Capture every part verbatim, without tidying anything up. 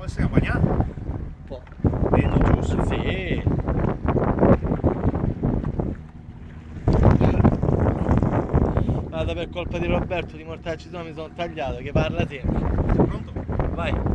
Come si è bagnato? Un po'. Vedo giusto. Sì. Guarda, per colpa di Roberto di mortacci sono mi sono tagliato, che parla sempre. Pronto? Vai.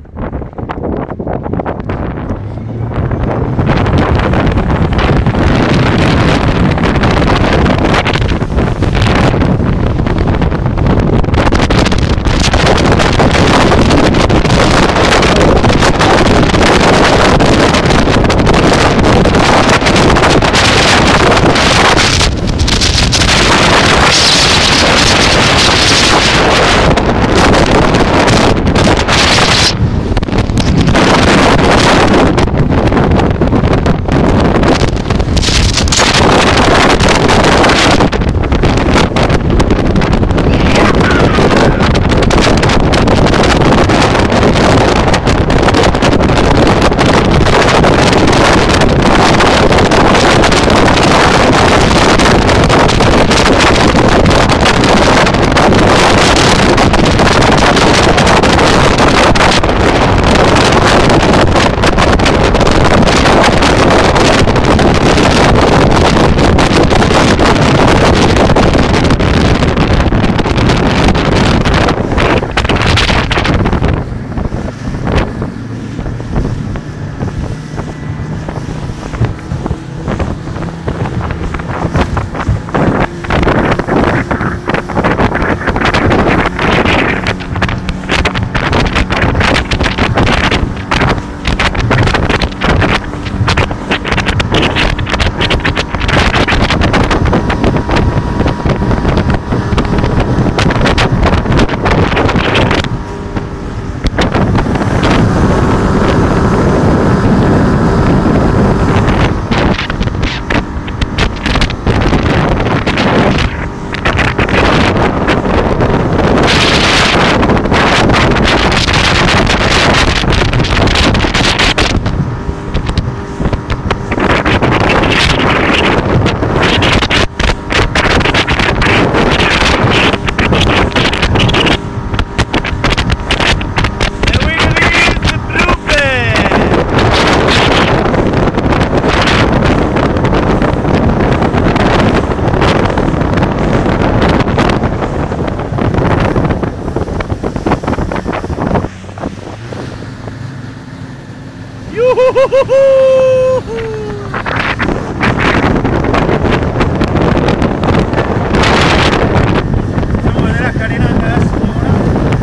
Facciamo vedere la carenata della signora.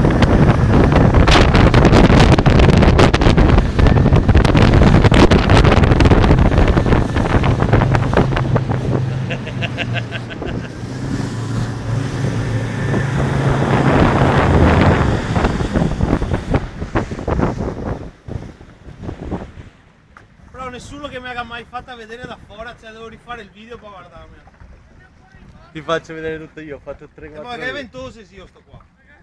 Però nessuno che mi abbia mai fatta vedere da fuori, cioè devo rifare il video per guardarmi. Ti faccio vedere tutto io, ho fatto tre E quattro. ma che è ventoso se io sto qua.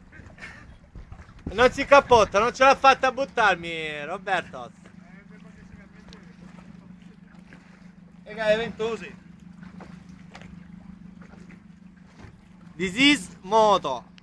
Non si cappotta, non ce l'ha fatta a buttarmi, Roberto. Raga, è ventoso. This is moto.